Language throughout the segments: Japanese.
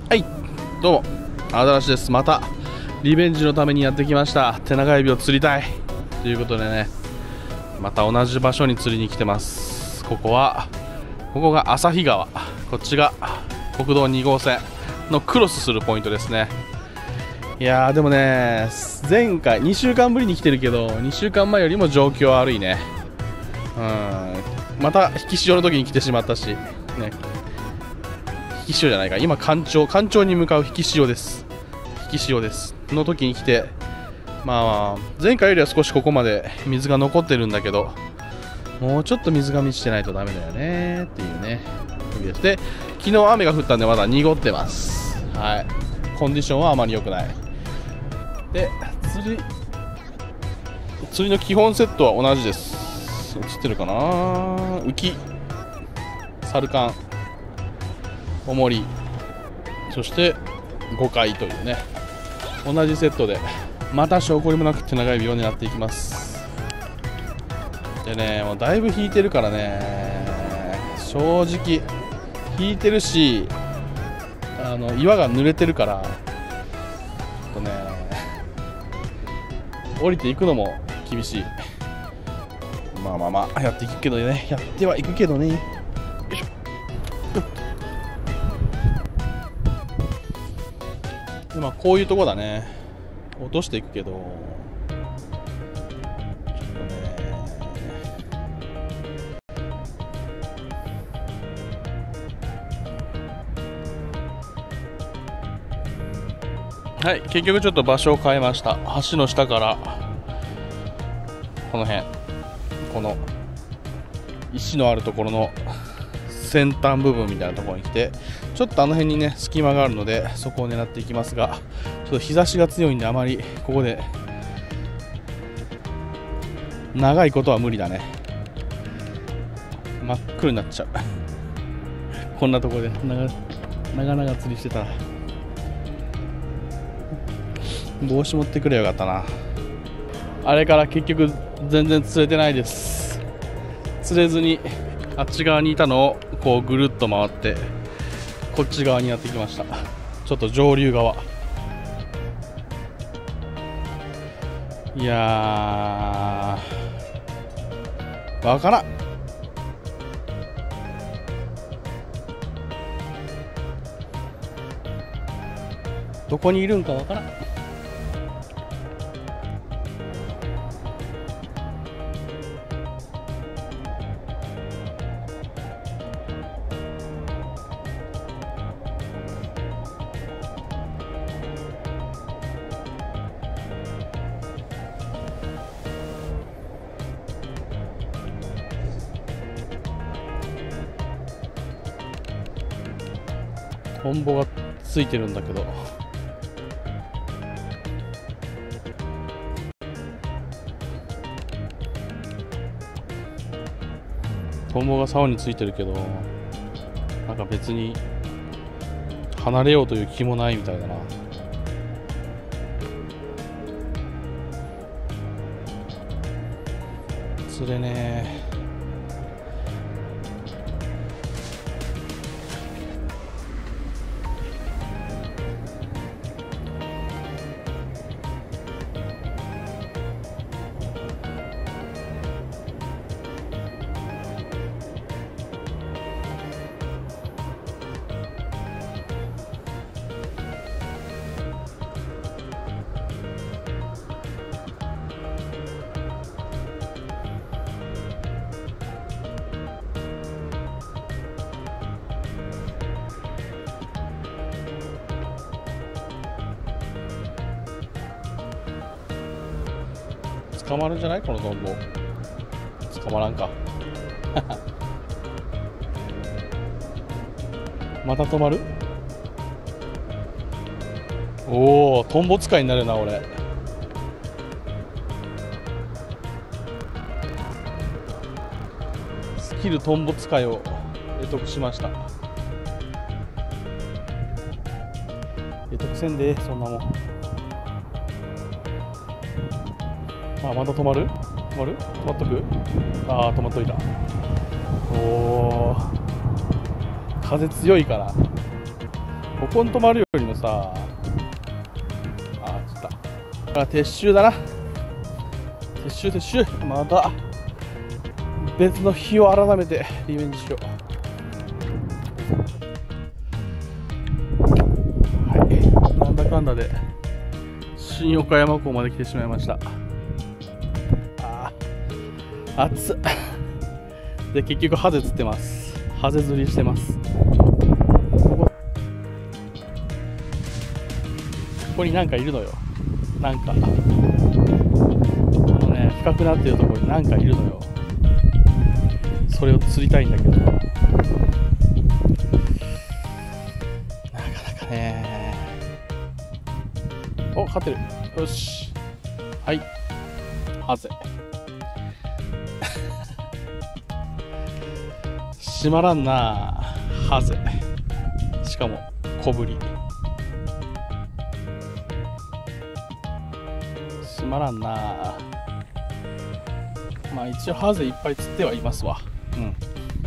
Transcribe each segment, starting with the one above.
はい、どうも、アザラシです。またリベンジのためにやってきました。テナガエビを釣りたいということでね、また同じ場所に釣りに来てます。ここが旭川、こっちが国道2号線のクロスするポイントですね。いやーでもね、前回2週間ぶりに来てるけど、2週間前よりも状況悪いね。また引き潮の時に来てしまったし、ね、引き潮じゃないか、今干潮に向かう引き潮ですの時に来て、まあ前回よりは少しここまで水が残ってるんだけど、もうちょっと水が満ちてないとダメだよねっていうね時です。で、昨日雨が降ったんでまだ濁ってます。はい、コンディションはあまり良くない。で、釣りの基本セットは同じです。映ってるかな、浮き、サルカン、おもり、そして5回というね、同じセットでまた証拠りもなく手長エビを狙っていきます。でね、もうだいぶ引いてるからね、正直引いてるし、岩が濡れてるから降りていくのも厳しい。まあやっていくけどね、やってはいくけどね。よいしょ。で、まあこういうとこだね。落としていくけど、ちょっとね、はい、結局ちょっと場所を変えました。橋の下からこの辺、この石のあるところの先端部分みたいなところに来て、ちょっとあの辺にね隙間があるので、そこを狙っていきますが、ちょっと日差しが強いんであまりここで長いことは無理だね。真っ黒になっちゃうこんなところで長々釣りしてたら。帽子持ってくればよかったな。あれから結局全然釣れてないです。釣れずにあっち側にいたのをこうぐるっと回ってこっち側にやってきました。ちょっと上流側。いやー、わからん。どこにいるんかわからん。トンボがついてるんだけど、トンボが竿についてるけど、なんか別に離れようという気もないみたいだな。釣れねえ。捕まるんじゃないこのトンボ。捕まらんかまた止まる。おお、トンボ使いになるな俺。スキルトンボ使いを得得しました。得得せんでそんなもん。あ、また止まる？止まる？止まっとく？ああ、止まっといた。おお、風強いからここに止まるよりもさ、あ、ちょっと撤収だな。撤収。また別の日を改めてリベンジしよう。はい、なんだかんだで新岡山港まで来てしまいました。暑っ。で、結局ハゼ釣ってます。ハゼ釣りしてます。ここになんかいるのよ。なんか深くなってるところになんかいるのよ。それを釣りたいんだけど、なかなかね。お、勝ってる。よし、はい、ハゼ。閉まらんな、ハゼ。しかも小ぶり。閉まらんな。まあ一応ハゼいっぱい釣ってはいますわ。うん。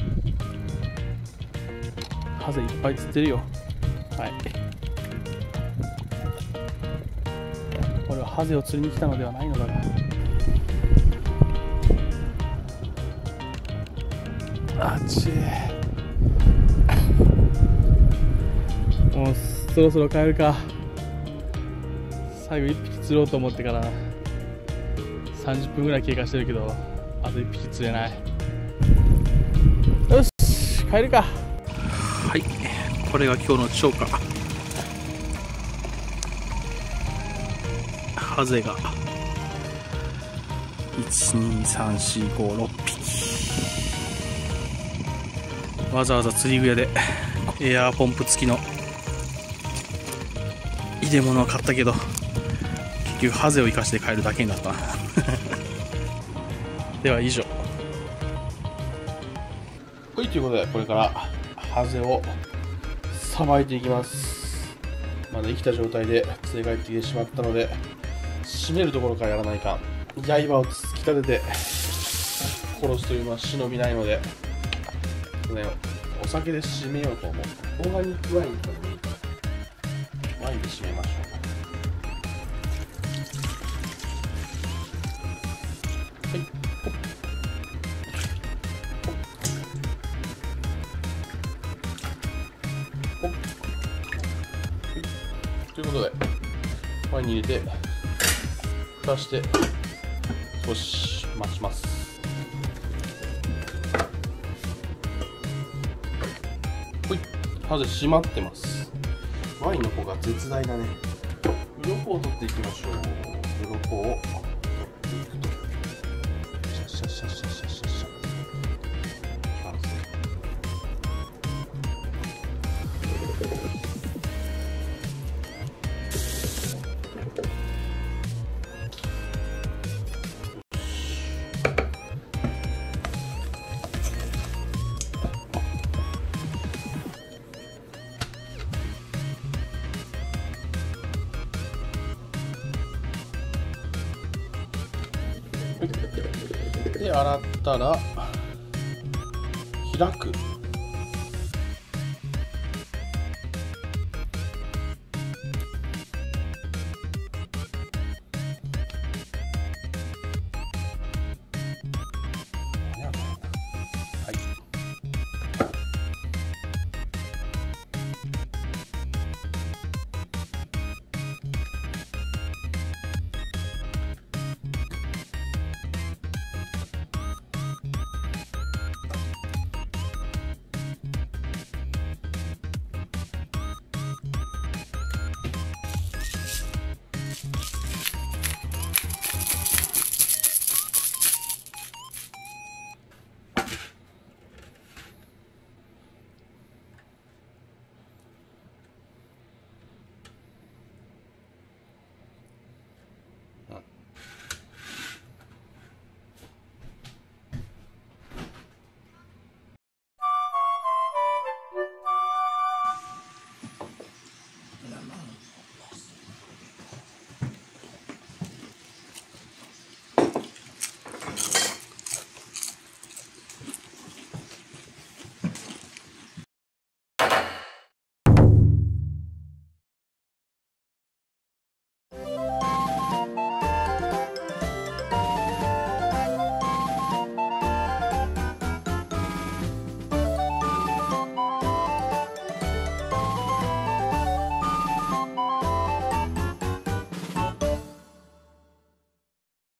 ハゼいっぱい釣ってるよ。はい。これはハゼを釣りに来たのではないのだが。あっち。もうそろそろ帰るか。最後1匹釣ろうと思ってから30分ぐらい経過してるけど、あと1匹釣れない。よし、帰るか。はい、これが今日の釣果。ハゼが12345匹。わざわざ釣り具屋でエアーポンプ付きの入れ物を買ったけど、結局ハゼを生かして帰るだけになったな。では以上。はい、ということでこれからハゼをさばいていきます。まだ生きた状態で連れ帰ってきてしまったので、締めるところからやらないか。刃を突き立てて殺すというのは忍びないので、ね、お酒で締めようと思う。オーガニックワインとかでもいいから、ワインで締めましょう。はい、ほっほっ、ということでワインに入れて蓋して少し待ちます。ほい、ハゼ閉まってます。ワインの方が絶大だね。鱗を取っていきましょう。鱗を取っていくと、シャッシャッシャッシャッシャッシャッシャッ。で、洗ったら開く。